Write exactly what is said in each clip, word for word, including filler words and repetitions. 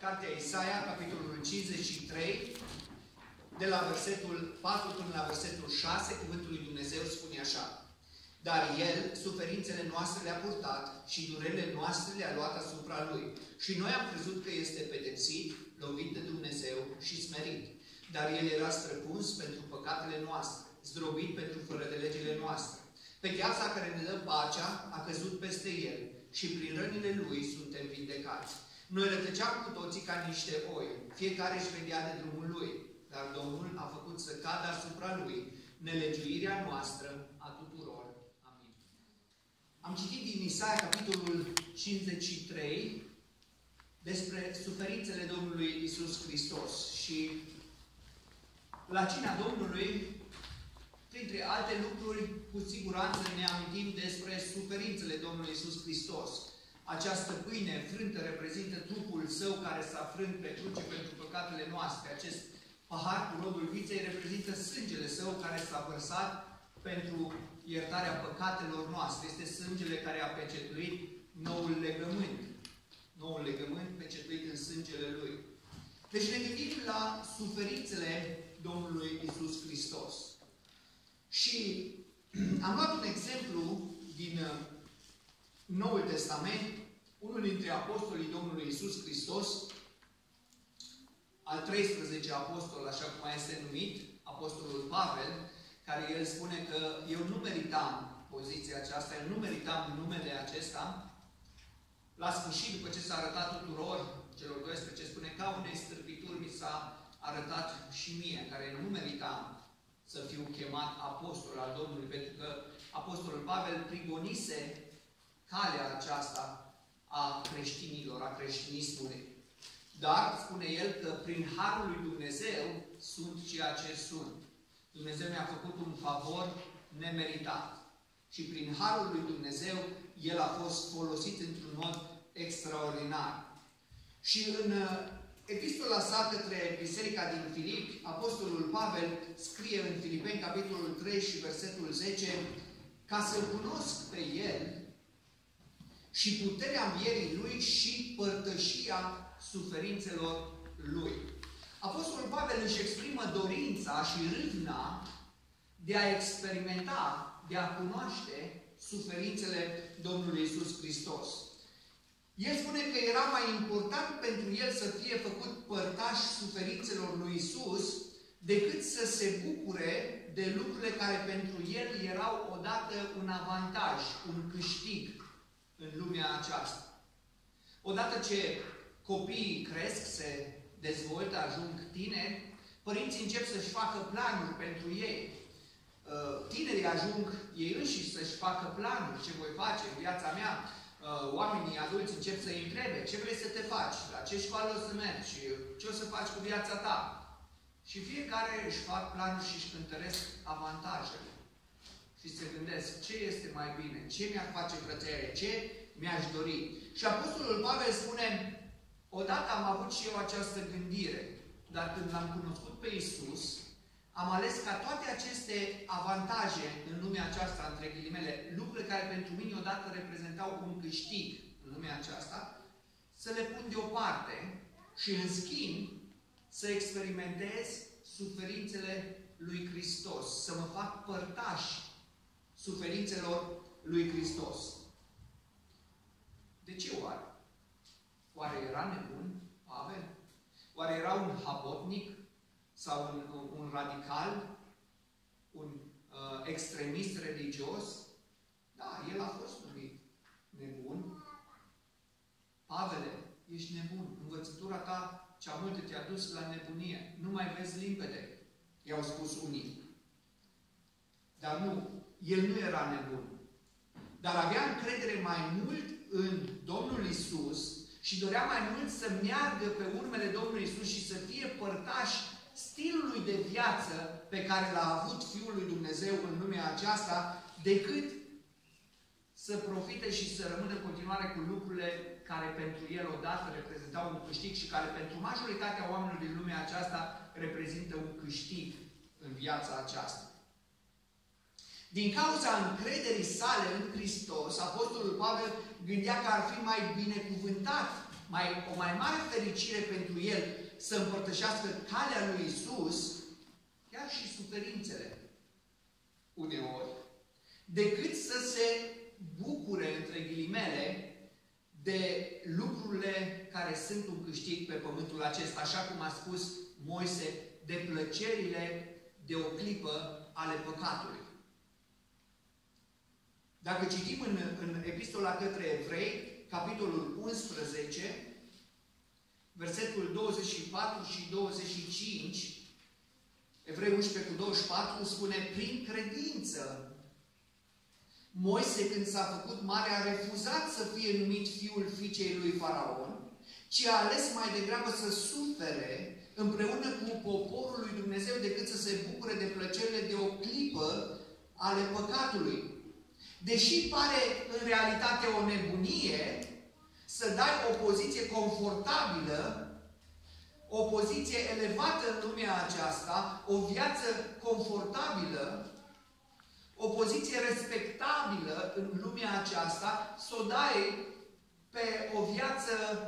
cartea Isaia, capitolul cincizeci și trei, de la versetul patru până la versetul șase, cuvântul lui Dumnezeu spune așa: Dar El suferințele noastre le-a purtat și durerile noastre le-a luat asupra Lui. Și noi am crezut că este pedepsit, lovit de Dumnezeu și smerit. Dar El era străpuns pentru păcatele noastre, zdrobit pentru fără de legile noastre. Pedeapsa care ne dă pacea a căzut peste El și prin rănile Lui suntem vindecați. Noi rătăceam cu toții ca niște oi, fiecare își vedea de drumul lui, dar Domnul a făcut să cadă asupra Lui nelegiuirea noastră a tuturor. Amin. Am citit din Isaia, capitolul cincizeci și trei, despre suferințele Domnului Iisus Hristos. Și la cina Domnului, printre alte lucruri, cu siguranță ne amintim despre suferințele Domnului Iisus Hristos. Această pâine frântă reprezintă trupul Său care s-a frânt pe cruce pentru păcatele noastre. Acest pahar cu rodul viței reprezintă sângele Său care s-a vărsat pentru iertarea păcatelor noastre. Este sângele care a pecetuit noul legământ. Noul legământ pecetuit în sângele Lui. Deci ne gândim la suferințele Domnului Iisus Hristos. Și am luat un exemplu din Noul Testament, unul dintre apostolii Domnului Iisus Hristos, al treisprezecelea apostol, așa cum mai este numit, apostolul Pavel, care el spune că eu nu meritam poziția aceasta, eu nu meritam numele acesta. La sfârșit, după ce s-a arătat tuturor celor doisprezece, spune ca unei stârpituri mi s-a arătat și mie, care nu meritam să fiu chemat apostol al Domnului, pentru că apostolul Pavel prigonise calea aceasta a creștinilor, a creștinismului. Dar spune el că prin harul lui Dumnezeu sunt ceea ce sunt. Dumnezeu mi-a făcut un favor nemeritat. Și prin harul lui Dumnezeu, el a fost folosit într-un mod extraordinar. Și în epistola sa către Biserica din Filipi, apostolul Pavel scrie în Filipeni, capitolul trei și versetul zece, ca să-L cunosc pe El și puterea învierii Lui și părtășia suferințelor Lui. Apostolul Pavel își exprimă dorința și râvna de a experimenta, de a cunoaște suferințele Domnului Iisus Hristos. El spune că era mai important pentru el să fie făcut părtaș suferințelor lui Iisus decât să se bucure de lucrurile care pentru el erau odată un avantaj, un câștig în lumea aceasta. Odată ce copiii cresc, se dezvoltă, ajung tineri, părinții încep să-și facă planuri pentru ei. Tinerii ajung ei înșiși să-și facă planuri. Ce voi face în viața mea? Oamenii adulți încep să-i întrebe ce vrei să te faci, la ce școală o să mergi, ce o să faci cu viața ta. Și fiecare își fac planuri și își cântăresc avantajele. Și se gândesc ce este mai bine, ce mi-ar face plăcere, ce mi-aș dori. Și Apostolul Pavel spune, odată am avut și eu această gândire, dar când l-am cunoscut pe Iisus, am ales ca toate aceste avantaje în lumea aceasta, între ghilimele, lucrurile care pentru mine odată reprezentau un câștig în lumea aceasta, să le pun deoparte și, în schimb, să experimentez suferințele lui Hristos, să mă fac părtaș suferințelor lui Hristos. De ce oare? Oare era nebun Pavel? Oare era un habotnic? Sau un, un radical, un uh, extremist religios? Da, el a fost numit nebun. Pavele, ești nebun. Învățătura ta cea multă te-a dus la nebunie. Nu mai vezi limpede, i-au spus unii. Dar nu, el nu era nebun. Dar avea încredere mai mult în Domnul Iisus și dorea mai mult să meargă pe urmele Domnului Iisus și să fie părtaș stilului de viață pe care l-a avut Fiul lui Dumnezeu în lumea aceasta, decât să profite și să rămână în continuare cu lucrurile care pentru el odată reprezentau un câștig și care pentru majoritatea oamenilor din lumea aceasta reprezintă un câștig în viața aceasta. Din cauza încrederii sale în Hristos, Apostolul Pavel gândea că ar fi mai binecuvântat, mai, o mai mare fericire pentru el să împărtășească calea lui Isus, chiar și suferințele uneori, decât să se bucure, între ghilimele, de lucrurile care sunt un câștig pe pământul acesta, așa cum a spus Moise, de plăcerile de o clipă ale păcatului. Dacă citim în, în Epistola către Evrei, capitolul unsprezece, versetul douăzeci și patru și douăzeci și cinci, Evrei unsprezece cu douăzeci și patru spune: prin credință, Moise, când s-a făcut mare, a refuzat să fie numit fiul fiicei lui Faraon, ci a ales mai degrabă să sufere împreună cu poporul lui Dumnezeu decât să se bucure de plăcerile de o clipă ale păcatului. Deși pare în realitate o nebunie să dai o poziție confortabilă, o poziție elevată în lumea aceasta, o viață confortabilă, o poziție respectabilă în lumea aceasta, să o dai pe o viață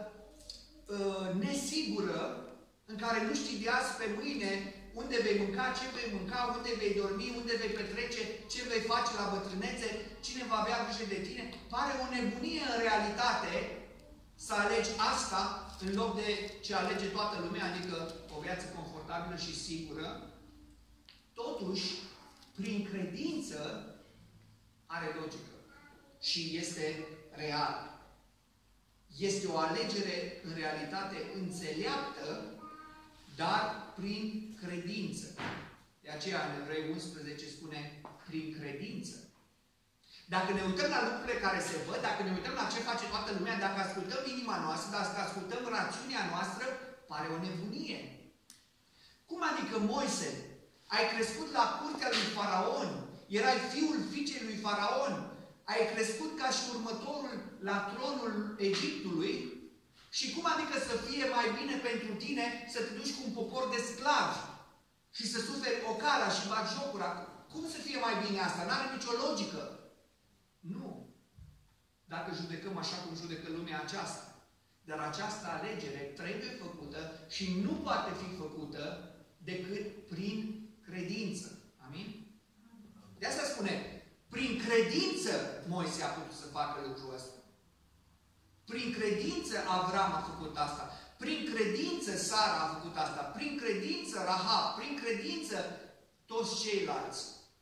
uh, nesigură, în care nu știi de azi pe mâine unde vei mânca, ce vei mânca, unde vei dormi, unde vei petrece, ce vei face la bătrânețe, cine va avea grijă de tine. Pare o nebunie în realitate să alegi asta în loc de ce alege toată lumea, adică o viață confortabilă și sigură. Totuși, prin credință, are logică și este real. Este o alegere în realitate înțeleaptă, dar prin credință. De aceea în Evrei unsprezece spune prin credință. Dacă ne uităm la lucrurile care se văd, dacă ne uităm la ce face toată lumea, dacă ascultăm inima noastră, dacă ascultăm rațiunea noastră, pare o nebunie. Cum adică, Moise, ai crescut la curtea lui Faraon, erai fiul fiicei lui Faraon, ai crescut ca și următorul la tronul Egiptului, și cum adică să fie mai bine pentru tine să te duci cu un popor de sclavi și să suferi ocala și batjocura? Cum să fie mai bine asta? N-are nicio logică. Nu. Dacă judecăm așa cum judecă lumea aceasta. Dar această alegere trebuie făcută și nu poate fi făcută decât prin credință. Amin? De asta spune, prin credință Moise a putut să facă lucrul ăsta. Prin credință Avram a făcut asta. Prin credință Sara a făcut asta. Prin credință Rahab. Prin credință toți ceilalți.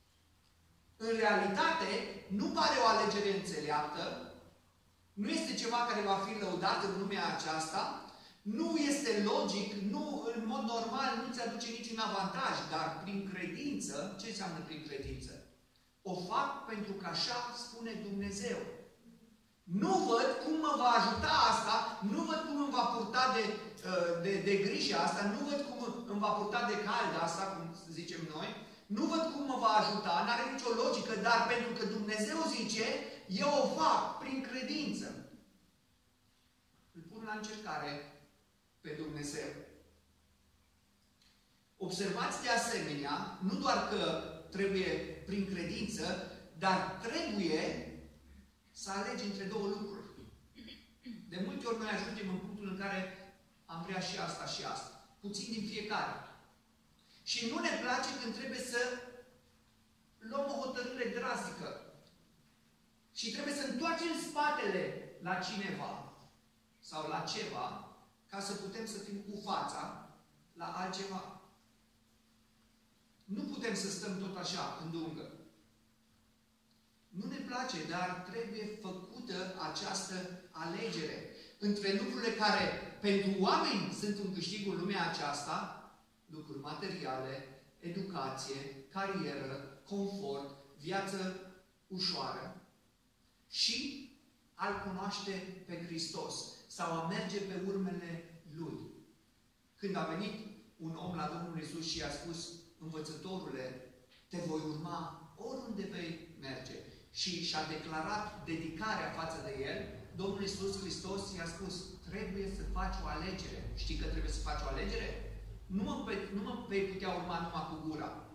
În realitate, nu pare o alegere înțeleaptă. Nu este ceva care va fi lăudat în lumea aceasta. Nu este logic. Nu, în mod normal, nu ți aduce niciun avantaj. Dar prin credință, ce înseamnă prin credință? O fac pentru că așa spune Dumnezeu. Nu văd cum mă va ajuta asta, nu văd cum îmi va purta de, de, de grijă asta, nu văd cum îmi va purta de cald asta, cum zicem noi, nu văd cum mă va ajuta, n-are nicio logică, dar pentru că Dumnezeu zice, eu o fac prin credință. Îl pun la încercare pe Dumnezeu. Observați de asemenea, nu doar că trebuie prin credință, dar trebuie să alegi între două lucruri. De multe ori noi ajungem în punctul în care am vrea și asta și asta. Puțin din fiecare. Și nu ne place când trebuie să luăm o hotărâre drastică. Și trebuie să întoarcem spatele la cineva sau la ceva ca să putem să fim cu fața la altceva. Nu putem să stăm tot așa în dungă. Nu ne place, dar trebuie făcută această alegere între lucrurile care pentru oameni sunt un câștig în lumea aceasta, lucruri materiale, educație, carieră, confort, viață ușoară, și a-L cunoaște pe Hristos sau a merge pe urmele Lui. Când a venit un om la Domnul Iisus și i-a spus, învățătorule, te voi urma oriunde vei merge, și și-a declarat dedicarea față de El, Domnul Iisus Hristos i-a spus, trebuie să faci o alegere. Știi că trebuie să faci o alegere? Nu mă, nu mă vei putea urma numai cu gura.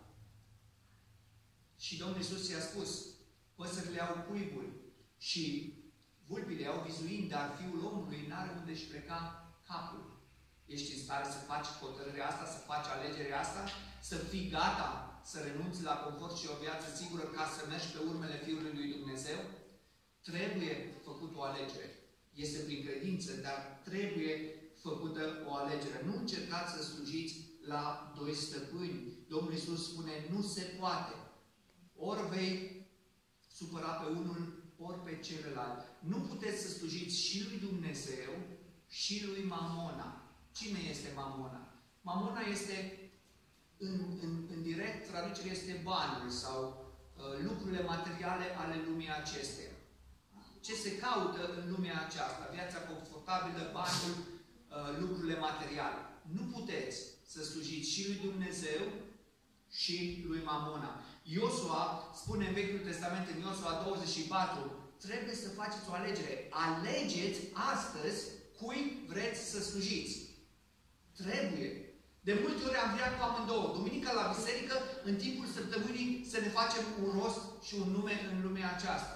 Și Domnul Iisus i-a spus, păsările au cuiburi și Vulpile au vizuind, dar Fiul omului n-are unde își pleca capul. Ești în stare să faci hotărârea asta, să faci alegerea asta, să fii gata să renunți la confort și o viață sigură ca să mergi pe urmele Fiului lui Dumnezeu? Trebuie făcut o alegere. Este prin credință, dar trebuie făcută o alegere. Nu încercați să slujiți la doi stăpâni. Domnul Iisus spune, nu se poate. Ori vei supăra pe unul, ori pe celălalt. Nu puteți să slujiți și lui Dumnezeu și lui Mamona. Cine este Mamona? Mamona este, în, în, în direct, traducerea este banul sau uh, lucrurile materiale ale lumii acesteia. Ce se caută în lumea aceasta? Viața confortabilă, banul, uh, lucrurile materiale. Nu puteți să slujiți și lui Dumnezeu și lui Mamona. Iosua spune în Vechiul Testament, în Iosua douăzeci și patru, trebuie să faceți o alegere. Alegeți astăzi cui vreți să slujiți. Trebuie. De multe ori am vrea cu amândouă. Duminica la biserică, în timpul săptămânii, să ne facem un rost și un nume în lumea aceasta.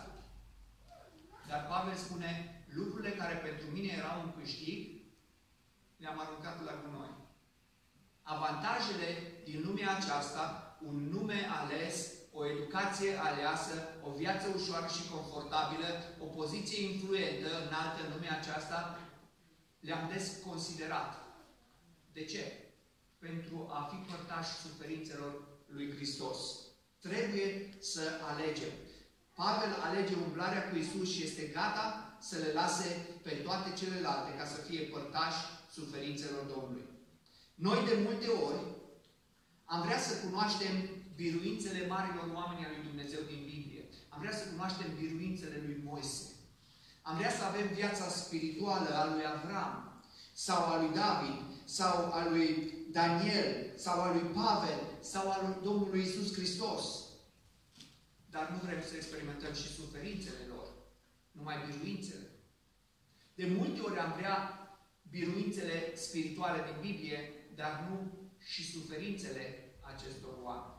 Dar Pavel spune, lucrurile care pentru mine erau un câștig, le-am aruncat la gunoi. Avantajele din lumea aceasta, un nume ales, o educație aleasă, o viață ușoară și confortabilă, o poziție influentă înaltă în lumea aceasta, le-am desconsiderat. De ce? Pentru a fi părtași suferințelor lui Hristos. Trebuie să alegem. Pavel alege umblarea cu Iisus și este gata să le lase pe toate celelalte ca să fie părtași suferințelor Domnului. Noi de multe ori am vrea să cunoaștem biruințele marilor oameni al lui Dumnezeu din Biblie. Am vrea să cunoaștem biruințele lui Moise. Am vrea să avem viața spirituală a lui Avram, sau a lui David, sau a lui Daniel, sau a lui Pavel, sau a lui Domnului Iisus Hristos. Dar nu vrem să experimentăm și suferințele lor, numai biruințele. De multe ori am vrea biruințele spirituale din Biblie, dar nu și suferințele acestor oameni.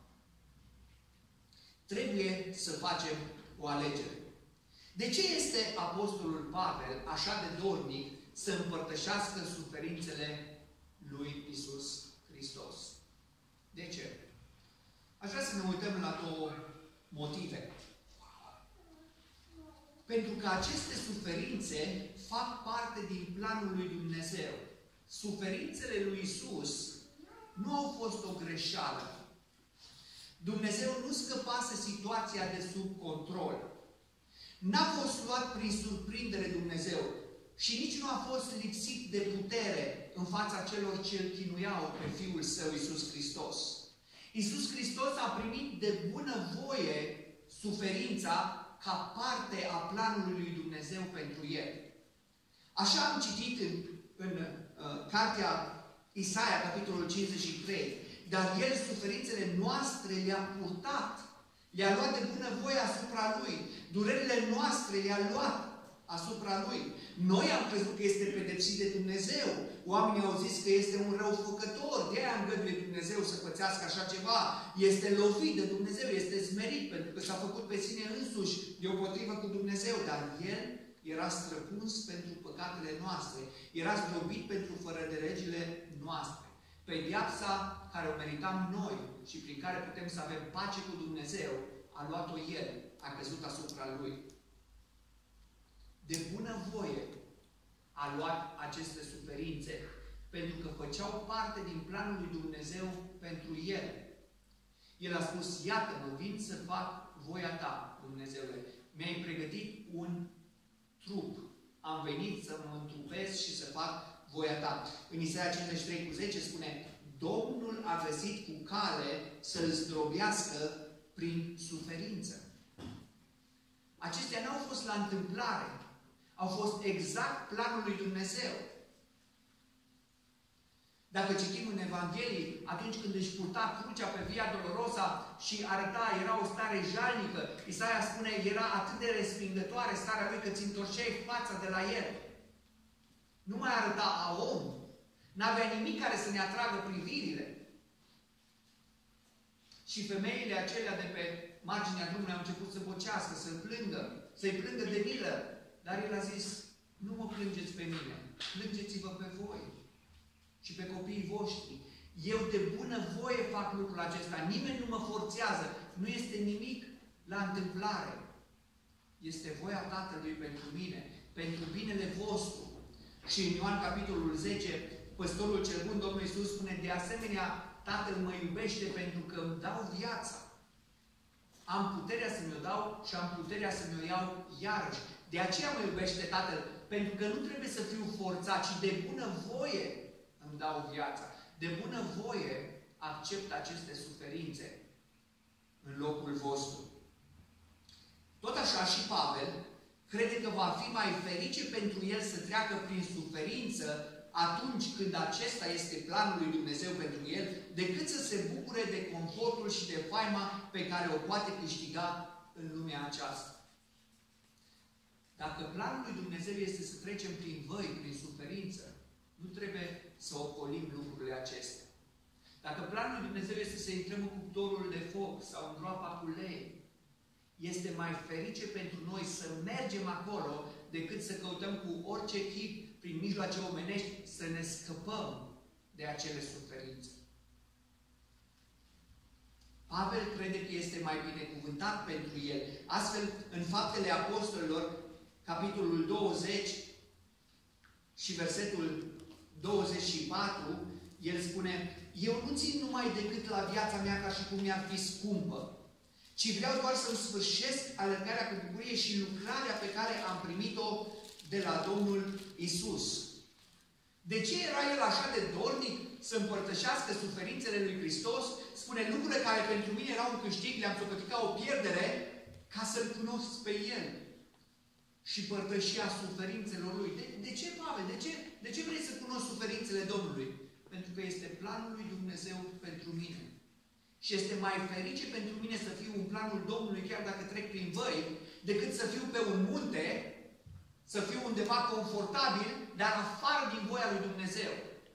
Trebuie să facem o alegere. De ce este Apostolul Pavel așa de dornic să împărtășească suferințele lui Iisus Hristos? De ce? Aș vrea să ne uităm la două motive. Pentru că aceste suferințe fac parte din planul lui Dumnezeu. Suferințele lui Iisus nu au fost o greșeală. Dumnezeu nu scăpase situația de sub control. N-a fost luat prin surprindere Dumnezeu și nici nu a fost lipsit de putere în fața celor ce îl chinuiau pe Fiul Său, Iisus Hristos. Iisus Hristos a primit de bunăvoie suferința ca parte a planului lui Dumnezeu pentru El. Așa am citit în, în uh, cartea Isaia, capitolul cincizeci și trei, dar El suferințele noastre le-a purtat, le-a luat de bunăvoie asupra Lui, durerile noastre le-a luat asupra Lui. Noi am crezut că este pedepsit de Dumnezeu. Oamenii au zis că este un răufăcător, de-aia îngăduie Dumnezeu să pățească așa ceva. Este lovit de Dumnezeu, este smerit, pentru că s-a făcut pe sine însuși deopotrivă cu Dumnezeu. Dar El era străpuns pentru păcatele noastre. Era zdrobit pentru fără de legile noastre. Pedeapsa care o meritam noi și prin care putem să avem pace cu Dumnezeu, a luat-o El, a căzut asupra Lui. De bunăvoie a luat aceste suferințe, pentru că făceau parte din planul lui Dumnezeu pentru El. El a spus, iată, mă vin să fac voia Ta, Dumnezeule. Mi-ai pregătit un trup. Am venit să mă întrupez și să fac voia Ta. În Isaia cincizeci și trei cu zece spune, Domnul a găsit cu cale să-L zdrobească prin suferință. Acestea nu au fost la întâmplare. Au fost exact planul lui Dumnezeu. Dacă citim în Evanghelii, atunci când își purta crucea pe Via Dolorosa și arăta, era o stare jalnică, Isaia spune, era atât de respingătoare starea lui că ți întorceai fața de la el. Nu mai arăta a om. N-avea nimic care să ne atragă privirile. Și femeile acelea de pe marginea drumului au început să bocească, să plângă, să-i plângă de milă Dar el a zis, nu mă plângeți pe mine, plângeți-vă pe voi și pe copiii voștri. Eu de bună voie fac lucrul acesta, nimeni nu mă forțează, nu este nimic la întâmplare. Este voia Tatălui pentru mine, pentru binele vostru. Și în Ioan capitolul zece, păstorul cel bun, Domnul Iisus spune, de asemenea, Tatăl mă iubește pentru că îmi dau viața. Am puterea să mi-o dau și am puterea să mi-o iau iarăși. De aceea mă iubește Tatăl, pentru că nu trebuie să fiu forțat, ci de bună voie îmi dau viața. De bună voie accept aceste suferințe în locul vostru. Tot așa și Pavel crede că va fi mai ferice pentru el să treacă prin suferință atunci când acesta este planul lui Dumnezeu pentru el, decât să se bucure de confortul și de faima pe care o poate câștiga în lumea aceasta. Dacă planul lui Dumnezeu este să trecem prin văi, prin suferință, nu trebuie să ocolim lucrurile acestea. Dacă planul lui Dumnezeu este să intrăm în cuptorul de foc sau în groapa cu lei, este mai ferice pentru noi să mergem acolo decât să căutăm cu orice chip, prin mijloace omenești, să ne scăpăm de acele suferințe. Pavel crede că este mai binecuvântat pentru el. Astfel, în Faptele Apostolilor, capitolul douăzeci și versetul douăzeci și patru, el spune, eu nu țin numai decât la viața mea ca și cum mi-ar fi scumpă, ci vreau doar să-mi sfârșesc alergarea cu bucurie și lucrarea pe care am primit-o de la Domnul Isus. De ce era el așa de dornic să împărtășească suferințele lui Hristos? Spune, lucrurile care pentru mine erau un câștig, le-am socotit ca o pierdere, ca să-L cunosc pe El. Și părtășia suferințelor Lui. De, de ce, Pavel? De ce, de ce vrei să cunoști suferințele Domnului? Pentru că este planul lui Dumnezeu pentru mine. Și este mai ferice pentru mine să fiu în planul Domnului, chiar dacă trec prin văi, decât să fiu pe un munte, să fiu undeva confortabil, dar afară din voia lui Dumnezeu.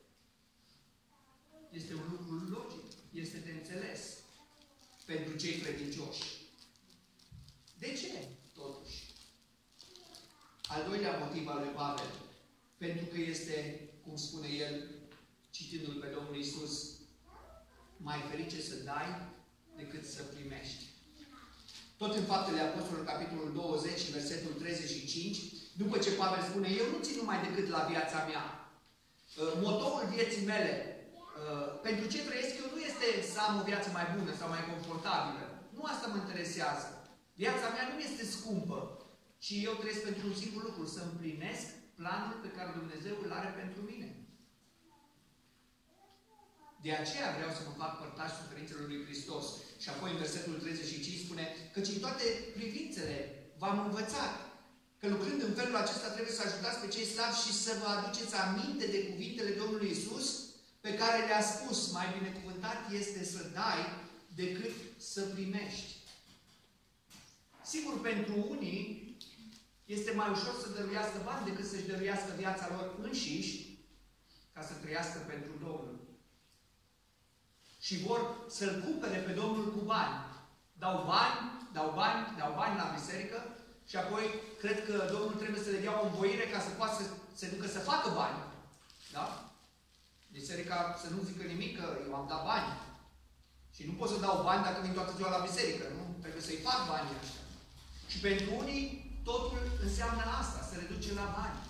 Este un lucru logic, este de înțeles pentru cei credincioși. De ce, totuși? Al doilea motiv al lui Pavel, pentru că este, cum spune el, citindu-l pe Domnul Iisus, mai ferice să dai decât să primești. Tot în Faptele Apostolilor, capitolul douăzeci, versetul treizeci și cinci, după ce Pavel spune, eu nu țin numai decât la viața mea. Motorul vieții mele, pentru ce trăiesc eu, nu este să am o viață mai bună sau mai confortabilă. Nu asta mă interesează. Viața mea nu este scumpă, ci eu trăiesc pentru un singur lucru, să împlinesc planul pe care Dumnezeu îl are pentru mine. De aceea vreau să mă fac părtaș suferințelor lui Hristos. Și apoi în versetul treizeci și cinci spune, căci în toate privințele v-am învățat că lucrând în felul acesta trebuie să ajutați pe cei slabi și să vă aduceți aminte de cuvintele Domnului Iisus pe care le-a spus, mai binecuvântat este să dai decât să primești. Sigur, pentru unii este mai ușor să dăruiască bani decât să-și dăruiască viața lor înșiși ca să trăiască pentru Domnul. Și vor să-L cumpere pe Domnul cu bani. Dau bani, dau bani, dau bani la biserică și apoi cred că Domnul trebuie să le dea o învoire ca să poată să se ducă să facă bani. Da? Biserica să nu zică nimic că eu am dat bani. Și nu pot să dau bani dacă vin toată ziua la biserică. Nu? Trebuie să-i fac banii ăștia. Și pentru unii totul înseamnă asta, se reduce la bani.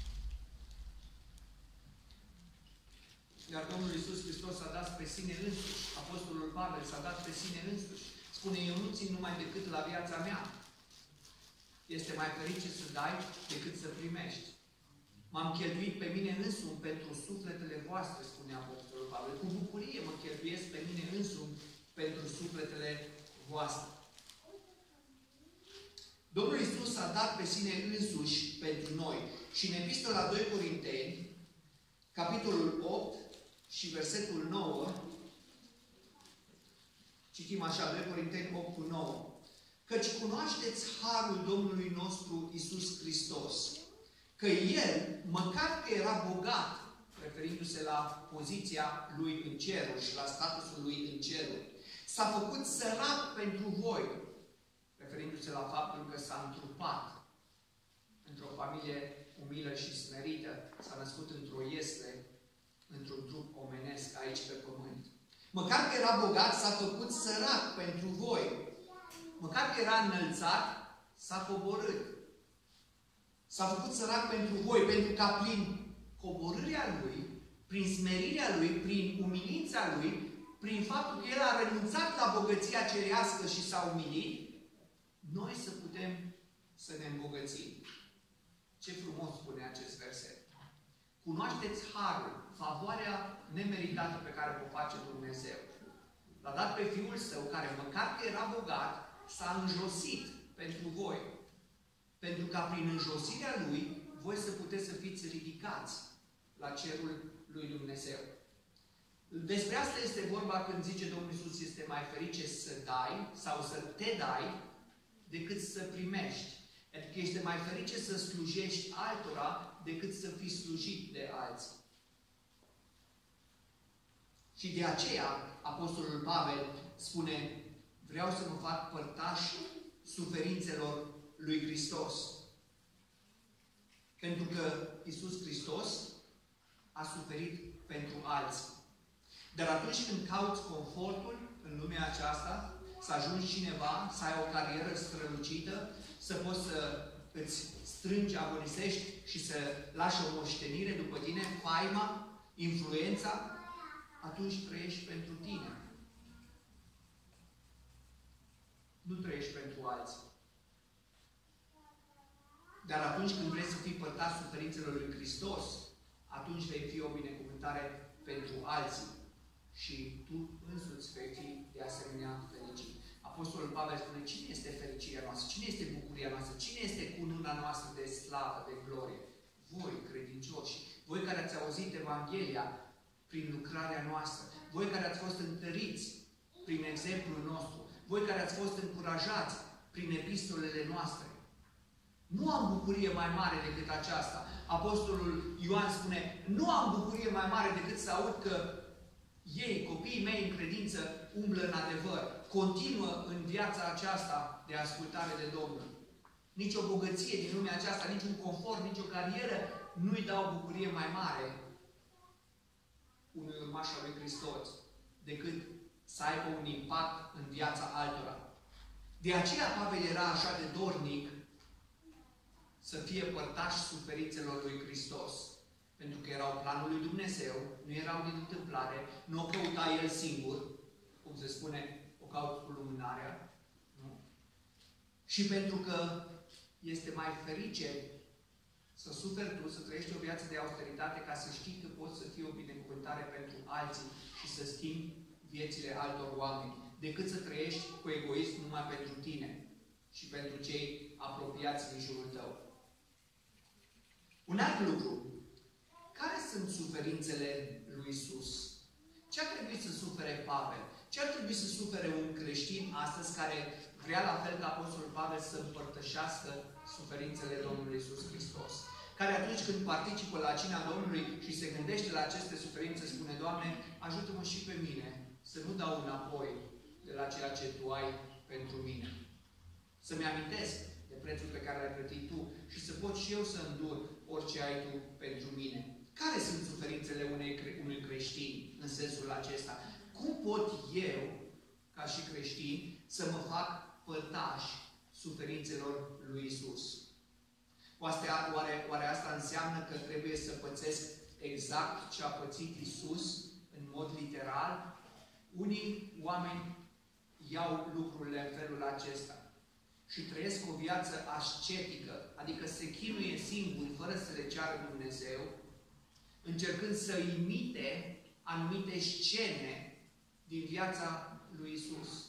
Iar Domnul Iisus Hristos s-a dat pe sine însuși. Apostolul Pavel s-a dat pe sine însuși. Spune, eu nu țin numai decât la viața mea. Este mai ferice să dai decât să primești. M-am cheltuit pe mine însumi pentru sufletele voastre, spune Apostolul Pavel. Cu bucurie mă cheltuiesc pe mine însumi pentru sufletele voastre. Domnul Iisus s-a dat pe sine însuși pentru noi. Și în Epistola doi Corinteni, capitolul opt și versetul nouă, citim așa, doi Corinteni opt cu nouă. Căci cunoașteți harul Domnului nostru Iisus Hristos, că El, măcar că era bogat, referindu-se la poziția Lui în ceruri și la statusul Lui în ceruri, s-a făcut sărac pentru voi, referindu-se la faptul că s-a întrupat într-o fie umilă și smerită, s-a născut într-o iesle, într-un trup omenesc aici pe pământ. Măcar că era bogat, s-a făcut sărac pentru voi. Măcar că era înălțat, s-a coborât. S-a făcut sărac pentru voi, pentru ca prin coborârea Lui, prin smerirea Lui, prin umilința Lui, prin faptul că El a renunțat la bogăția cerească și s-a umilit, noi să putem să ne îmbogățim. Ce frumos spune acest verset. Cunoașteți harul, favoarea nemeritată pe care o face Dumnezeu. L-a dat pe Fiul Său, care măcar că era bogat, s-a înjosit pentru voi. Pentru ca prin înjosirea Lui, voi să puteți să fiți ridicați la cerul lui Dumnezeu. Despre asta este vorba când zice Domnul Iisus, este mai ferice să dai sau să te dai decât să primești. Adică este mai ferice să slujești altora decât să fii slujit de alții. Și de aceea Apostolul Pavel spune, vreau să mă fac părtaș suferințelor lui Hristos. Pentru că Iisus Hristos a suferit pentru alții. Dar atunci când cauți confortul în lumea aceasta, să ajungi cineva, să ai o carieră strălucită, să poți să îți strângi, agonisești și să lași o moștenire după tine, faima, influența, atunci trăiești pentru tine. Nu trăiești pentru alții. Dar atunci când vrei să fii părtaș suferințelor lui Hristos, atunci vei fi o binecuvântare pentru alții. Și tu însuți vei fi de asemenea fericit. Apostolul Pavel spune, cine este fericirea noastră? Cine este bucuria noastră? Cine este cununa noastră de slavă, de glorie? Voi, credincioși. Voi care ați auzit Evanghelia prin lucrarea noastră. Voi care ați fost întăriți prin exemplul nostru. Voi care ați fost încurajați prin epistolele noastre. Nu am bucurie mai mare decât aceasta. Apostolul Ioan spune, nu am bucurie mai mare decât să aud că ei, copiii mei în credință, umblă în adevăr. Continuă în viața aceasta de ascultare de Domnul. Nici o bogăție din lumea aceasta, nici un confort, nici o carieră nu-i dau bucurie mai mare unui urmaș al lui Hristos decât să aibă un impact în viața altora. De aceea Pavel era așa de dornic să fie părtaș suferințelor lui Hristos. Pentru că erau planul lui Dumnezeu, nu erau din întâmplare, nu o căuta el singur, cum se spune, o caut cu lumânarea. Nu. Și pentru că este mai ferice să suferi tu, să trăiești o viață de austeritate, ca să știi că poți să fii o binecuvântare pentru alții și să schimbi viețile altor oameni, decât să trăiești cu egoism numai pentru tine și pentru cei apropiați din jurul tău. Un alt lucru. Care sunt suferințele lui Iisus? Ce ar trebui să sufere Pavel? Ce ar trebui să sufere un creștin astăzi care vrea, la fel ca Apostolul Pavel, să împărtășească suferințele Domnului Iisus Hristos? Care atunci când participă la cina Domnului și se gândește la aceste suferințe, spune, Doamne, ajută-mă și pe mine să nu dau înapoi de la ceea ce Tu ai pentru mine. Să-mi amintesc de prețul pe care l-ai plătit Tu și să pot și eu să îndur orice ai Tu pentru mine. Care sunt suferințele unei, unui creștin în sensul acesta? Cum pot eu, ca și creștin, să mă fac părtaș suferințelor lui Iisus? Oare, oare asta înseamnă că trebuie să pățesc exact ce a pățit Iisus în mod literal? Unii oameni iau lucrurile în felul acesta și trăiesc o viață ascetică, adică se chinuie singuri, fără să le ceară Dumnezeu, încercând să imite anumite scene din viața lui Iisus.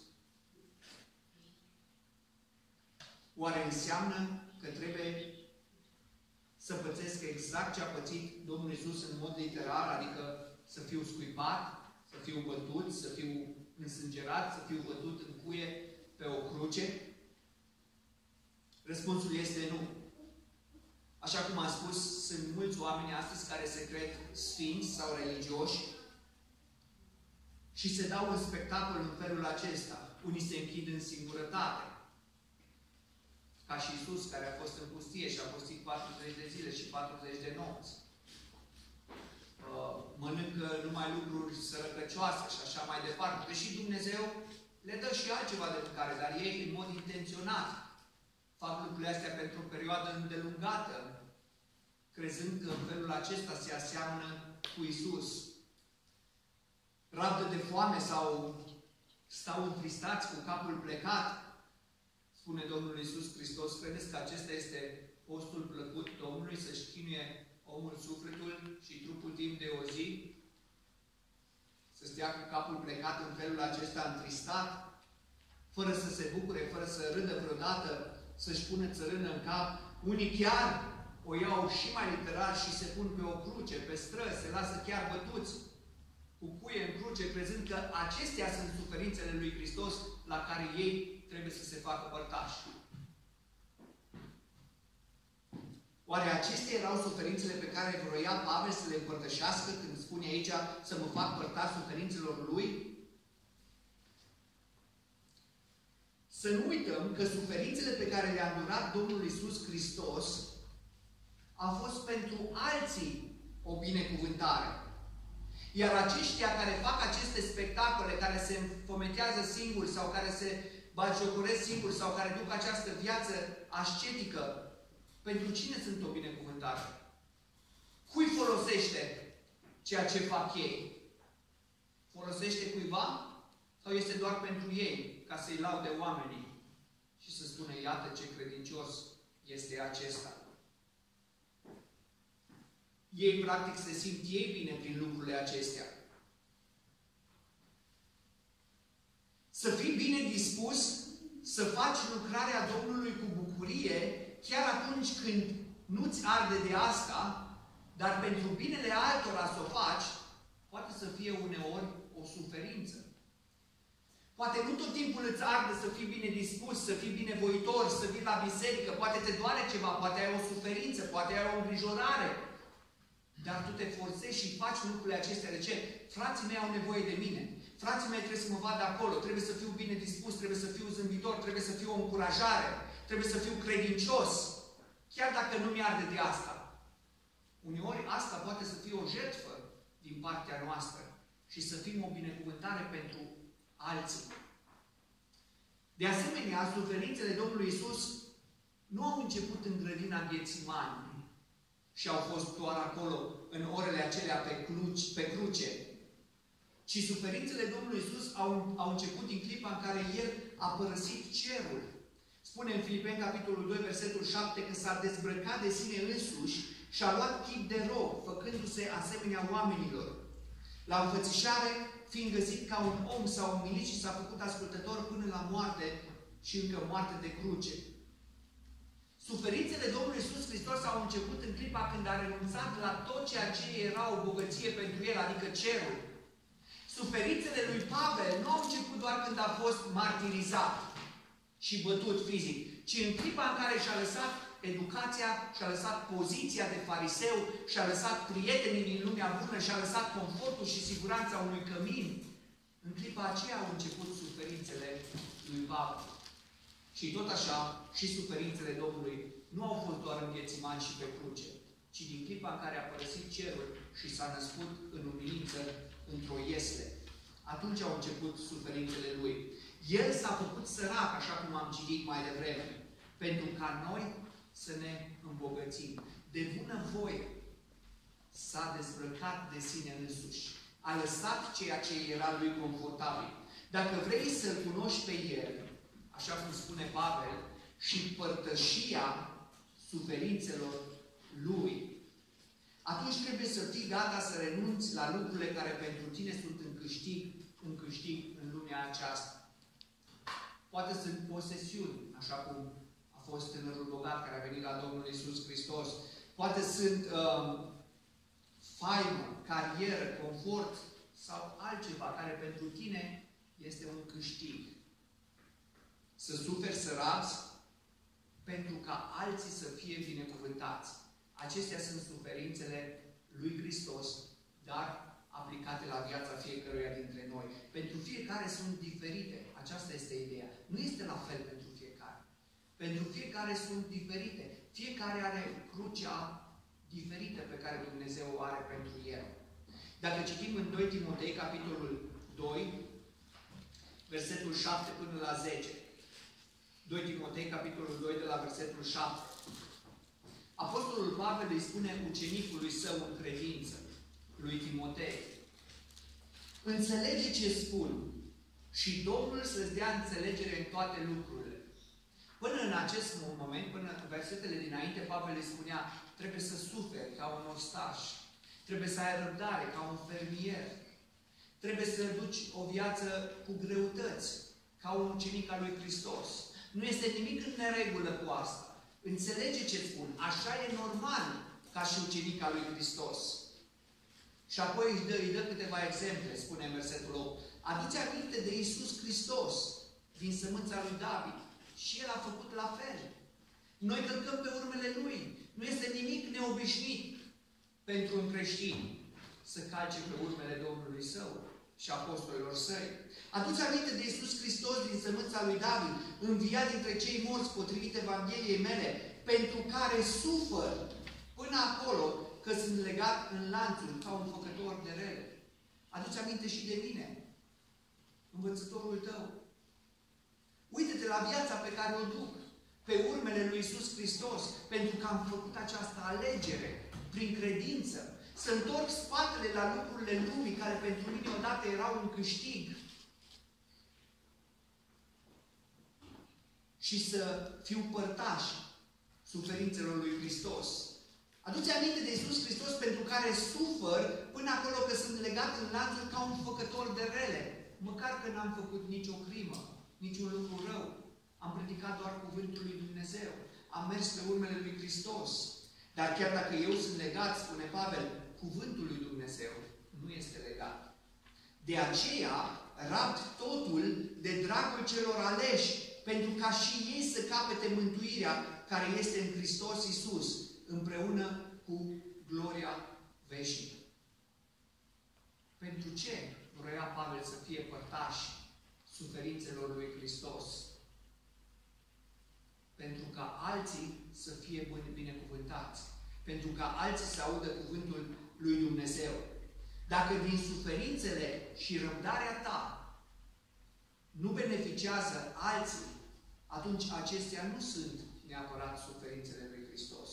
Oare înseamnă că trebuie să pățesc exact ce a pățit Domnul Iisus în mod literal, adică să fiu scuipat, să fiu bătut, să fiu însângerat, să fiu bătut în cuie pe o cruce? Răspunsul este nu. Așa cum am spus, sunt mulți oameni astăzi care se cred sfinți sau religioși și se dau în spectacol în felul acesta. Unii se închid în singurătate, ca și Iisus, care a fost în pustie și a postit patruzeci de zile și patruzeci de nopți. Mănâncă numai lucruri sărăcăcioase și așa mai departe. Deși Dumnezeu le dă și altceva de mâncare, dar ei, în mod intenționat, fac lucrurile astea pentru o perioadă îndelungată, crezând că în felul acesta se aseamănă cu Iisus. Rabdă de foame sau stau întristați cu capul plecat, spune Domnul Iisus Hristos. Credeți că acesta este postul plăcut Domnului, să-și chinuie omul sufletul și trupul timp de o zi? Să stea cu capul plecat în felul acesta întristat, fără să se bucure, fără să râdă vreodată, să-și pună țărână în cap. Unii chiar o iau și mai literal și se pun pe o cruce, pe străzi, se lasă chiar bătuți cu cuie în cruce, crezând că acestea sunt suferințele lui Hristos la care ei trebuie să se facă părtași. Oare acestea erau suferințele pe care vroia Pavel să le împărtășească când spune aici să mă fac părtaș suferințelor lui? Să nu uităm că suferințele pe care le-a îndurat Domnul Iisus Hristos a fost pentru alții o binecuvântare. Iar aceștia care fac aceste spectacole, care se înfometează singuri sau care se bagiocoresc singuri sau care duc această viață ascetică, pentru cine sunt o binecuvântare? Cui folosește ceea ce fac ei? Folosește cuiva? Sau este doar pentru ei, ca să-i laude oamenii și să spună, iată ce credincios este acesta? Ei, practic, se simt ei bine prin lucrurile acestea. Să fii bine dispus să faci lucrarea Domnului cu bucurie, chiar atunci când nu-ți arde de asta, dar pentru binele altora să o faci, poate să fie uneori o suferință. Poate nu tot timpul îți arde să fii bine dispus, să fii binevoitor, să vii la biserică, poate te doare ceva, poate ai o suferință, poate ai o îngrijorare. Dar tu te forțezi și faci lucrurile acestea. De ce? Frații mei au nevoie de mine. Frații mei trebuie să mă vadă acolo, trebuie să fiu bine dispus, trebuie să fiu zâmbitor, trebuie să fiu o încurajare, trebuie să fiu credincios. Chiar dacă nu mi-arde de asta. Uneori asta poate să fie o jertfă din partea noastră și să fim o binecuvântare pentru alții. De asemenea, suferințele Domnului Iisus nu au început în grădina Ghețimani și au fost doar acolo, în orele acelea pe, cruci, pe cruce. Ci suferințele Domnului Iisus au, au început în clipa în care El a părăsit cerul. Spune în Filipeni, capitolul doi, versetul șapte, că s-a dezbrăcat de sine însuși și a luat chip de rob, făcându-se asemenea oamenilor. La înfățișare, fiind găsit ca un om, s-a umilit și s-a făcut ascultător până la moarte și încă moarte de cruce. Suferințele Domnului Iisus Hristos au început în clipa când a renunțat la tot ceea ce era o bogăție pentru El, adică cerul. Suferințele lui Pavel nu au început doar când a fost martirizat și bătut fizic, ci în clipa în care și-a lăsat educația, și-a lăsat poziția de fariseu, și-a lăsat prietenii din lumea bună, și-a lăsat confortul și siguranța unui cămin. În clipa aceea au început suferințele lui Pavel. Și tot așa, și suferințele Domnului nu au fost doar în Ghețimani și pe cruce, ci din clipa în care a părăsit cerul și s-a născut în umilință într-o iesle. Atunci au început suferințele Lui. El s-a făcut sărac, așa cum am citit mai devreme, pentru ca noi să ne îmbogățim. De bună voie s-a dezbrăcat de sine însuși. A lăsat ceea ce era Lui confortabil. Dacă vrei să-L cunoști pe El, așa cum spune Pavel, și părtășia suferințelor Lui, atunci trebuie să fii gata să renunți la lucrurile care pentru tine sunt în câștig, în câștig în lumea aceasta. Poate sunt posesiuni, așa cum a fost tânărul bogat care a venit la Domnul Iisus Hristos. Poate sunt um, faimă, carieră, confort sau altceva care pentru tine este un câștig. Să suferi sărați pentru ca alții să fie binecuvântați. Acestea sunt suferințele lui Hristos, dar aplicate la viața fiecăruia dintre noi. Pentru fiecare sunt diferite. Aceasta este ideea. Nu este la fel pentru fiecare. Pentru fiecare sunt diferite. Fiecare are crucea diferită pe care Dumnezeu o are pentru el. Dacă citim în doi Timotei, capitolul doi, versetul șapte până la zece. doi Timotei, capitolul doi, de la versetul șapte. Apostolul Pavel îi spune ucenicului său în credință, lui Timotei: înțelege ce spun și Domnul să-ți dea înțelegere în toate lucrurile. Până în acest moment, până în versetele dinainte, Pavel îi spunea: trebuie să suferi ca un ostaș, trebuie să ai răbdare ca un fermier, trebuie să duci o viață cu greutăți, ca un ucenic al lui Hristos. Nu este nimic în neregulă cu asta. Înțelege ce spun. Așa e normal ca și ucenic al lui Hristos. Și apoi îi dă, îi dă câteva exemple, spune în versetul opt. Aduți aminte de Iisus Hristos, din sămânța lui David. Și El a făcut la fel. Noi călcăm pe urmele Lui. Nu este nimic neobișnuit pentru un creștin să calce pe urmele Domnului Său și apostolilor Săi. Aduți aminte de Iisus Hristos din sămânța lui David, înviat dintre cei morți potrivit Evangheliei mele, pentru care sufăr până acolo că sunt legat în lanțuri ca un făcător de rele. Aduți aminte și de mine, învățătorul tău. Uite-te la viața pe care o duc, pe urmele lui Iisus Hristos, pentru că am făcut această alegere prin credință. Să întorc spatele la lucrurile lumii care pentru mine odată erau un câștig și să fiu părtaș suferințelor lui Hristos. Aduți aminte de Iisus Hristos pentru care sufăr până acolo că sunt legat în lanțuri ca un făcător de rele. Măcar că n-am făcut nicio crimă, niciun lucru rău. Am predicat doar cuvântul lui Dumnezeu. Am mers pe urmele lui Hristos. Dar chiar dacă eu sunt legat, spune Pavel, cuvântul lui Dumnezeu nu este legat. De aceea, rapt totul de dragul celor aleși, pentru ca și ei să capete mântuirea care este în Hristos Iisus, împreună cu gloria veșnică. Pentru ce vrea Pavel să fie părtași suferințelor lui Hristos? Pentru ca alții să fie binecuvântați. Pentru ca alții să audă cuvântul lui Dumnezeu. Dacă din suferințele și răbdarea ta nu beneficiază alții, atunci acestea nu sunt neapărat suferințele lui Hristos.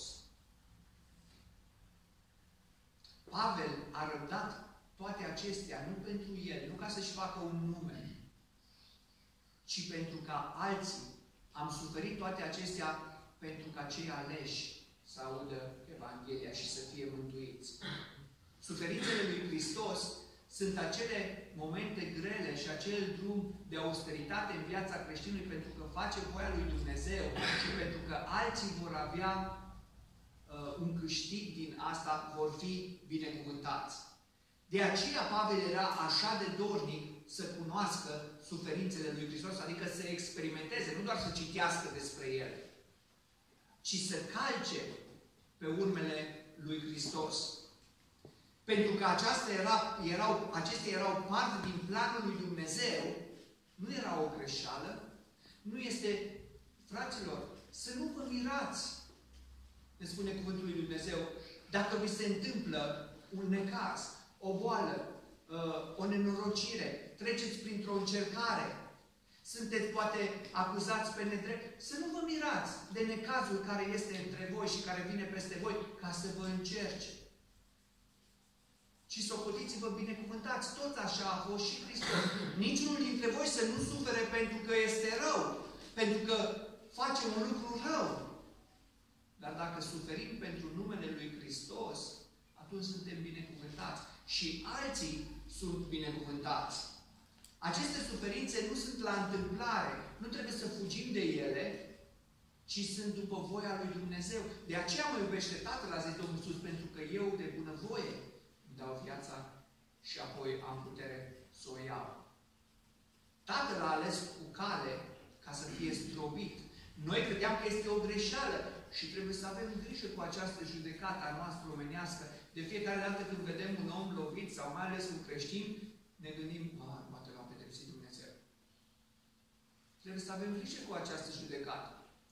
Pavel a răbdat toate acestea nu pentru el, nu ca să-și facă un nume, ci pentru ca alții. Am suferit toate acestea pentru ca cei aleși să audă Evanghelia și să fie mântuiți. Suferințele lui Hristos sunt acele momente grele și acel drum de austeritate în viața creștinului pentru că face voia lui Dumnezeu și pentru că alții vor avea uh, un câștig din asta, vor fi binecuvântați. De aceea Pavel era așa de dornic să cunoască suferințele lui Hristos, adică să experimenteze, nu doar să citească despre ele, ci să calce pe urmele lui Hristos. Pentru că aceasta era, erau, acestea erau parte din planul lui Dumnezeu, nu era o greșeală, nu este, fraților, să nu vă mirați, ne spune cuvântul lui Dumnezeu, dacă vi se întâmplă un necaz, o boală, o nenorocire, treceți printr-o încercare, sunteți poate acuzați pe nedrept, să nu vă mirați de necazul care este între voi și care vine peste voi ca să vă încerce. Ci socotiți-vă binecuvântați. Tot așa a fost și Hristos. Niciunul dintre voi să nu sufere pentru că este rău, pentru că face un lucru rău. Dar dacă suferim pentru numele lui Hristos, atunci suntem binecuvântați. Și alții sunt binecuvântați. Aceste suferințe nu sunt la întâmplare. Nu trebuie să fugim de ele, ci sunt după voia lui Dumnezeu. De aceea mă iubește Tatăl, a zis Domnul Iisus, pentru că eu de bunăvoie îmi dau viața și apoi am putere să o iau. Tatăl a ales cu cale ca să fie zdrobit. Noi credeam că este o greșeală și trebuie să avem grijă cu această judecată a noastră omenească. De fiecare dată când vedem un om lovit sau mai ales un creștin, ne gândim, poate l-a pedepsit Dumnezeu. Trebuie să avem grijă cu această judecată.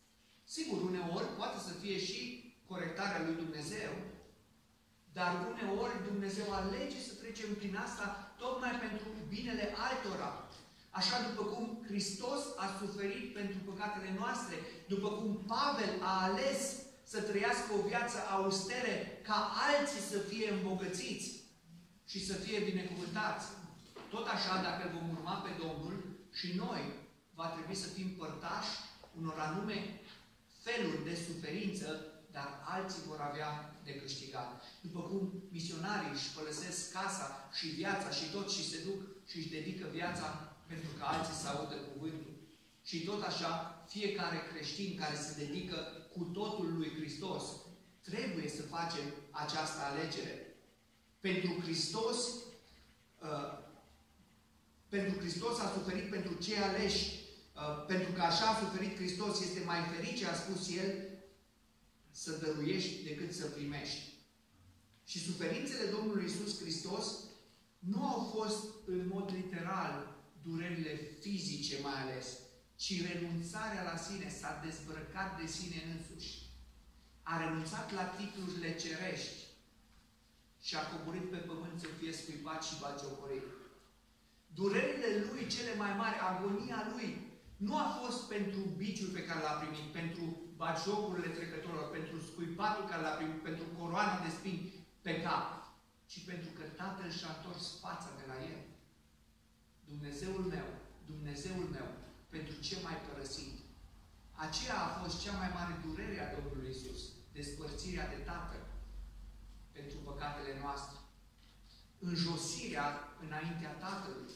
Sigur, uneori poate să fie și corectarea lui Dumnezeu, dar uneori Dumnezeu alege să trecem prin asta tocmai pentru binele altora. Așa după cum Hristos a suferit pentru păcatele noastre, după cum Pavel a ales să trăiască o viață austere ca alții să fie îmbogățiți și să fie binecuvântați. Tot așa, dacă îl vom urma pe Domnul, și noi va trebui să fim părtași unor anume feluri de suferință, dar alții vor avea de câștigat. După cum misionarii își părăsesc casa și viața și tot și se duc și își dedică viața pentru că alții să audă cuvântul. Și tot așa, fiecare creștin care se dedică cu totul lui Hristos, trebuie să facem această alegere. Pentru Hristos, uh, pentru Hristos a suferit pentru cei aleși, uh, pentru că așa a suferit Hristos, este mai ferice, a spus El, să dăruiești decât să primești. Și suferințele Domnului Iisus Hristos nu au fost în mod literal durerile fizice mai ales, ci renunțarea la sine, s-a dezbrăcat de sine însuși. A renunțat la titlurile cerești și a coborât pe pământ să fie scuipat și batjocorit. Durerile Lui cele mai mari, agonia Lui, nu a fost pentru biciul pe care l-a primit, pentru batjocurile trecătorilor, pentru scuipatul care l-a primit, pentru coroana de spini pe cap, ci pentru că Tatăl și-a întors fața de la El. Dumnezeul meu, Dumnezeul meu, pentru ce m-ai părăsit? Aceea a fost cea mai mare durere a Domnului Iisus, despărțirea de Tatăl pentru păcatele noastre. Înjosirea înaintea Tatălui.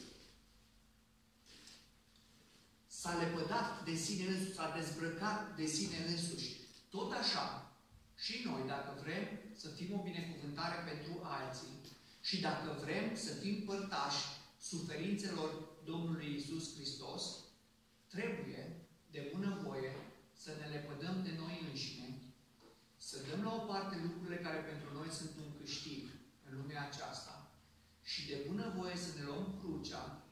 S-a lepădat de sine însuși, s-a dezbrăcat de sine însuși. Tot așa, și noi, dacă vrem să fim o binecuvântare pentru alții și dacă vrem să fim părtași suferințelor Domnului Iisus Hristos, trebuie, de bunăvoie, să ne lepădăm de noi înșine, să dăm la o parte lucrurile care pentru noi sunt un câștig în lumea aceasta și de bunăvoie să ne luăm crucea,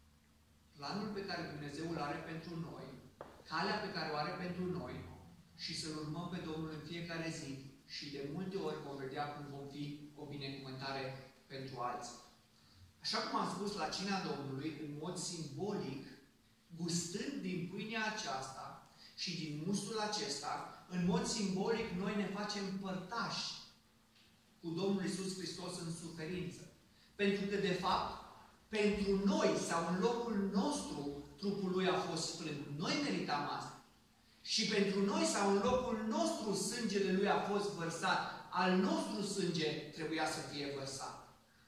planul pe care Dumnezeu îl are pentru noi, calea pe care o are pentru noi și să-L urmăm pe Domnul în fiecare zi și de multe ori vom vedea cum vom fi o binecuvântare pentru alții. Așa cum am spus la cina Domnului, în mod simbolic, gustând din pâinea aceasta și din mustul acesta, în mod simbolic, noi ne facem părtași cu Domnul Iisus Hristos în suferință. Pentru că, de fapt, pentru noi sau în locul nostru, trupul Lui a fost frânt. Noi meritam asta. Și pentru noi sau în locul nostru, sângele Lui a fost vărsat. Al nostru sânge trebuia să fie vărsat.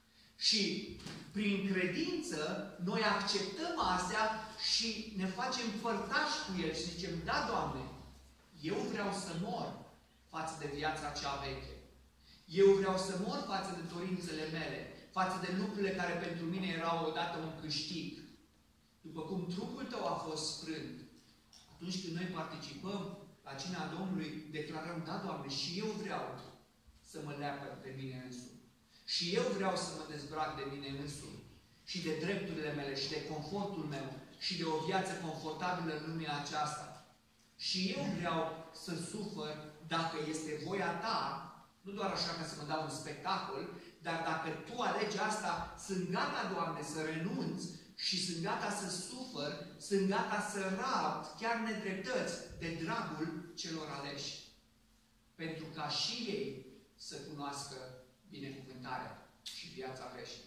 Și prin credință, noi acceptăm astea și ne facem părtași cu El și zicem, da, Doamne, eu vreau să mor față de viața cea veche. Eu vreau să mor față de dorințele mele, față de lucrurile care pentru mine erau odată un câștig. După cum trupul Tău a fost sfrânt, atunci când noi participăm la cina Domnului, declarăm, da, Doamne, și eu vreau să mă leapăd de mine însumi. Și eu vreau să mă dezbrac de mine însumi și de drepturile mele și de confortul meu și de o viață confortabilă în lumea aceasta. Și eu vreau să sufăr dacă este voia Ta, nu doar așa ca să mă dau un spectacol, dar dacă Tu alegi asta, sunt gata, Doamne, să renunț și sunt gata să sufăr, sunt gata să rapt chiar nedreptăți de dragul celor aleși. Pentru ca și ei să cunoască binecuvântarea și viața veșnică.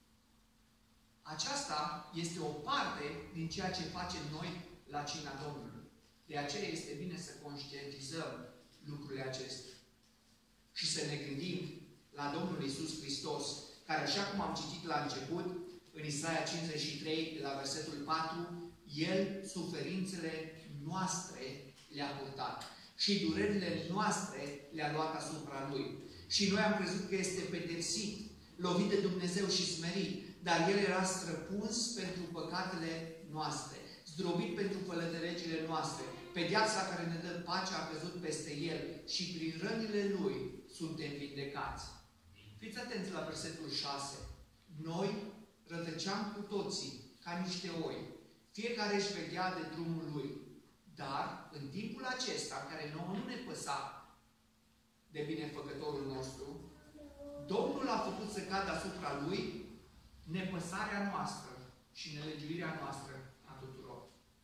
Aceasta este o parte din ceea ce facem noi la cina Domnului. De aceea este bine să conștientizăm lucrurile acestea. Și să ne gândim la Domnul Iisus Hristos, care, așa cum am citit la început, în Isaia cincizeci și trei, la versetul patru, El suferințele noastre le-a purtat și durerile noastre le-a luat asupra Lui. Și noi am crezut că este pedepsit, lovit de Dumnezeu și smerit, dar El era străpuns pentru păcatele noastre, zdrobit pentru pălătăregile noastre. Pedeapsa care ne dă pacea a căzut peste El și prin rănile Lui suntem vindecați. Fiți atenți la versetul șase. Noi rătăceam cu toții ca niște oi. Fiecare își vedea de drumul lui. Dar, în timpul acesta, în care nouă nu ne păsa de binefăcătorul nostru, Domnul a făcut să cadă asupra lui nepăsarea noastră și nelegiuirea noastră a tuturor.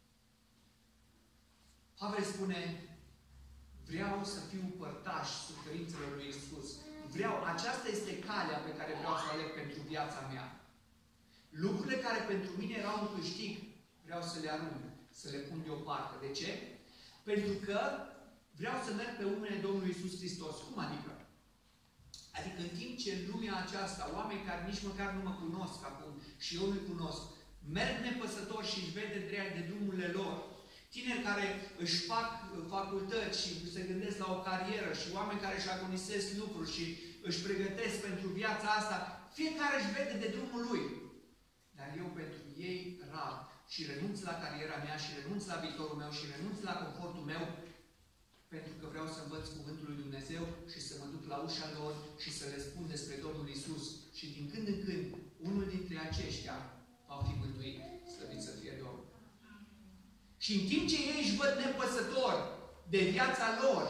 Pavel spune, vreau să fiu părtaș suferințelor lui Iisus. Vreau, aceasta este calea pe care vreau să o aleg pentru viața mea. Lucrurile care pentru mine erau un câștig, vreau să le arunc, să le pun deoparte. De ce? Pentru că vreau să merg pe umele Domnului Iisus Hristos. Cum adică? Adică în timp ce în lumea aceasta, oameni care nici măcar nu mă cunosc acum și eu nu-i cunosc, merg nepăsători și își vede drept de drumurile lor, tineri care își fac facultăți și se gândesc la o carieră și oameni care își agonisesc lucruri și își pregătesc pentru viața asta, fiecare își vede de drumul lui. Dar eu pentru ei rab și renunț la cariera mea și renunț la viitorul meu și renunț la confortul meu pentru că vreau să învăț Cuvântul lui Dumnezeu și să mă duc la ușa lor și să le spun despre Domnul Iisus. Și din când în când, unul dintre aceștia va fi mântuit. Slăvit să fie Domnul. Și în timp ce ei își văd nepăsători de viața lor,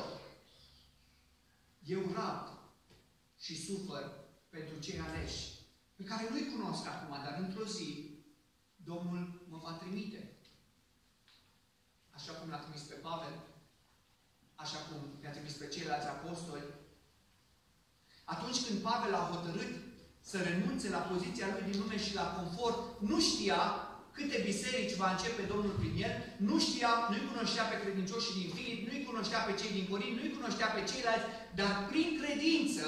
eu rab și sufăr pentru cei aleși, pe care nu-i cunosc acum, dar într-o zi, Domnul mă va trimite. Așa cum l-a trimis pe Pavel, așa cum i-a trimis pe ceilalți apostoli. Atunci când Pavel a hotărât să renunțe la poziția lui din lume și la confort, nu știa câte biserici va începe Domnul prin el, nu știa, nu-i cunoștea pe credincioșii din Filip, nu-i cunoștea pe cei din Corint, nu-i cunoștea pe ceilalți, dar prin credință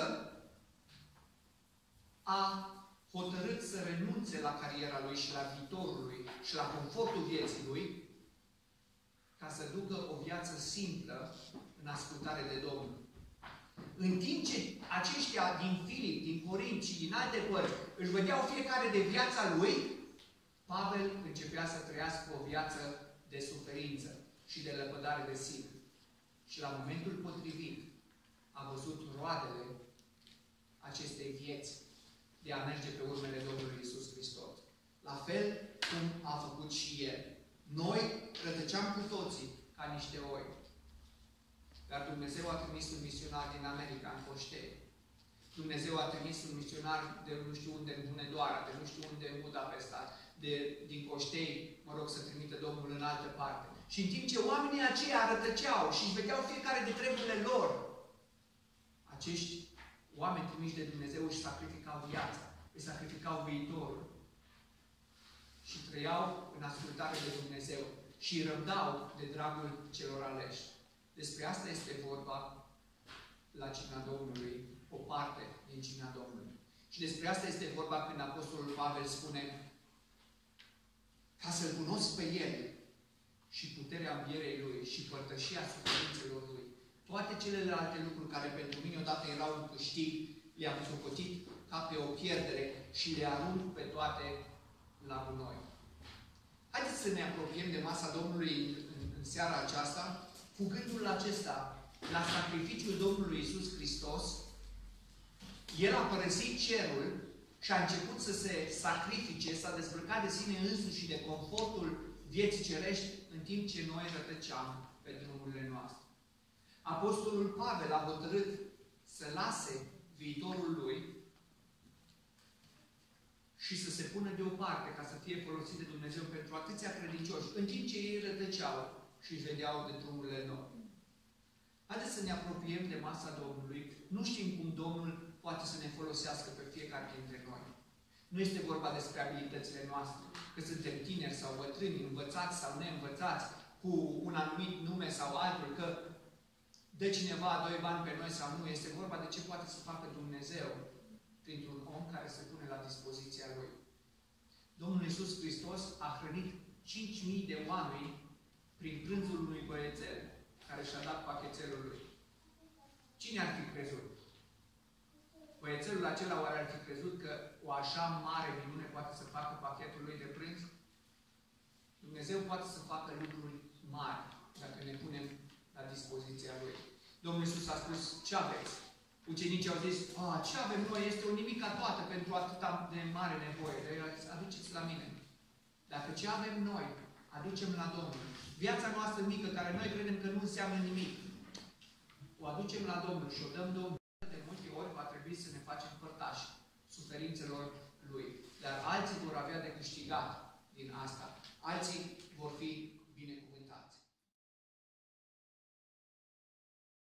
a hotărât să renunțe la cariera lui și la viitorul lui și la confortul vieții lui, ca să ducă o viață simplă în ascultare de Domnul. În timp ce aceștia din Filip, din Corint și din alte părți își vedeau fiecare de viața lui, Pavel începea să trăiască o viață de suferință și de lepădare de sine. Și la momentul potrivit a văzut roadele acestei vieți de a merge pe urmele Domnului Iisus Hristos. La fel cum a făcut și El. Noi rătăceam cu toții ca niște oi. Dar Dumnezeu a trimis un misionar din America, în Coștei. Dumnezeu a trimis un misionar de nu știu unde, în Hunedoara, de nu știu unde, în Budapesta, de, din Coștei, mă rog, să trimită Domnul în altă parte. Și în timp ce oamenii aceia rătăceau și își vedeau fiecare de treburile lor, acești oameni trimiși de Dumnezeu își sacrificau viața, își sacrificau viitorul și trăiau în ascultare de Dumnezeu și răbdau de dragul celor aleși. Despre asta este vorba la cina Domnului, o parte din cina Domnului. Și despre asta este vorba când Apostolul Pavel spune ca să-L cunosc pe El și puterea învierei Lui și părtășia suferințelor Lui. Toate celelalte lucruri care pentru mine odată erau un câștig, le-am socotit ca pe o pierdere și le arunc pe toate la gunoi. Haideți să ne apropiem de masa Domnului în, în seara aceasta cu gândul acesta la sacrificiul Domnului Iisus Hristos. El a părăsit cerul și a început să se sacrifice, s-a dezbrăcat de sine însuși și de confortul vieții cerești, în timp ce noi rătăceam pe drumurile noastre. Apostolul Pavel a hotărât să lase viitorul lui și să se pună deoparte ca să fie folosit de Dumnezeu pentru atâția credincioși, în timp ce ei rătăceau și își vedeau de drumurile noi. Haideți să ne apropiem de masa Domnului. Nu știm cum Domnul poate să ne folosească pe fiecare dintre noi. Nu este vorba despre abilitățile noastre, că suntem tineri sau bătrâni, învățați sau neînvățați, cu un anumit nume sau altul, că dă cineva doi bani pe noi sau nu. Este vorba de ce poate să facă Dumnezeu printr-un om care se pune la dispoziția Lui. Domnul Iisus Hristos a hrănit cinci mii de oameni prin prânzul unui băiețel care și-a dat pachetelul lui. Cine ar fi crezut? Băiețelul acela oare ar fi crezut că o așa mare minune poate să facă pachetul lui de prânz? Dumnezeu poate să facă lucruri mari dacă ne punem la dispoziția Lui. Domnul Iisus a spus, ce aveți? Ucenicii au zis, ce avem noi este o nimica toată pentru atâta de mare nevoie. De aduceți la mine. Dacă ce avem noi aducem la Domnul. Viața noastră mică, care noi credem că nu înseamnă nimic, o aducem la Domnul și o dăm Domnului. De multe ori va trebui să ne facem părtași suferințelor Lui. Dar alții vor avea de câștigat din asta. Alții vor fi binecuvântați.